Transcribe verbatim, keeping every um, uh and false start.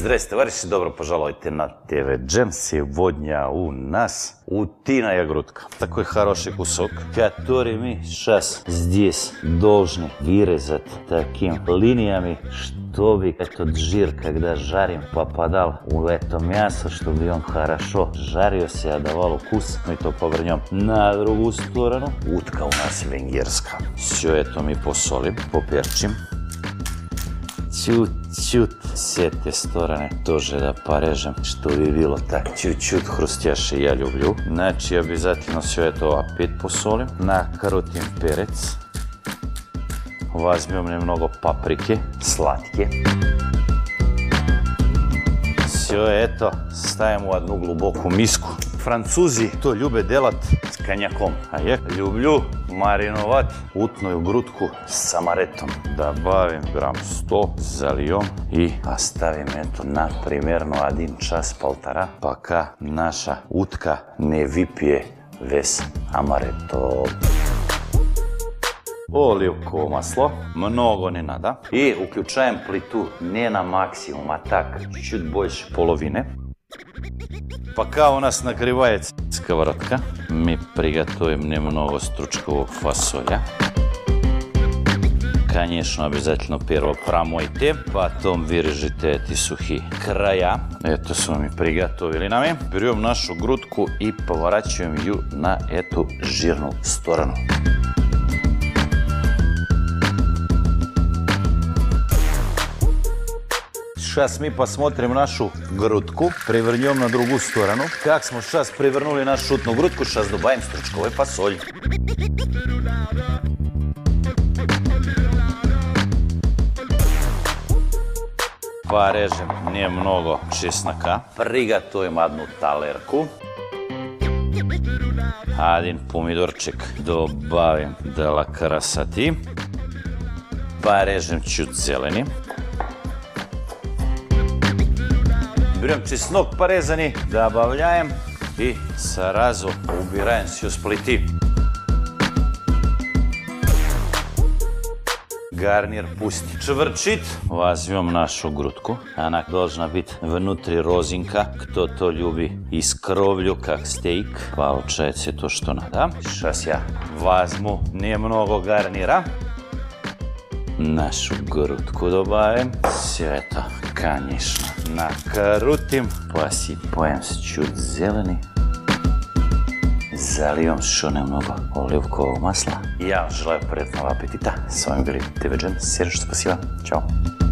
Здрасте, товарищи, добро пожалуйте на ТВ Джем. Сегодня у нас утиная грудка. Такой хороший кусок, который мы сейчас здесь должны вырезать такими линиями, чтобы этот жир, когда жарим, попадал в это мясо, чтобы он хорошо жарился, давал вкус. Мы то повернем на другую сторону. Утка у нас венгерская. Все это мы посолим, поперчим. Чуть-чуть с этой стороны тоже да порежем, чтобы было так чуть-чуть хрустяще, я люблю. Значит, обязательно все это опять посолим. Накрутим перец. Возьмем немного паприки, сладкие. Все это ставим в одну глубокую миску. Французи то любят делать с коньяком, а я люблю мариновать утную грудку с амаретом. Добавим грамм сто, зальем и оставим это на примерно один час-полтора, пока наша утка не выпьет весь амарето. Оливково масло, много не надо. И уключаем плиту не на максимум, а так, чуть больше половины. Пока у нас нагревается сковородка, мы приготовим немного стручкового фасоля. Конечно, обязательно первое промойте, потом вырежите эти сухие края. Это с вами приготовили нами. Берем нашу грудку и поворачиваем ее на эту жирную сторону. Сейчас мы посмотрим нашу грудку, перевернем на другую сторону. Как мы сейчас перевернули нашу утную грудку, сейчас добавим стручковый фасоль. Порежем немного чеснока. Приготовим одну талерку. Один помидорчик добавим для красоты. Порежем чуть зелени. Берем чеснок порезанный, добавляем и сразу убираем все с плиты. Гарнир пусть швырчит. Возьмем нашу грудку. Она должна быть внутри розинка. Кто-то любит и с кровью, как стейк. Получается то, что надо. Сейчас я возьму немного гарнира. Нашу грудку добавим. Все это, конечно, накрутим. Посыпаем с чуть зелени. Зальем еще немного оливкового масла. Я вам желаю приятного аппетита. С вами были ТВ Джем. Сереж, спасибо. Чао.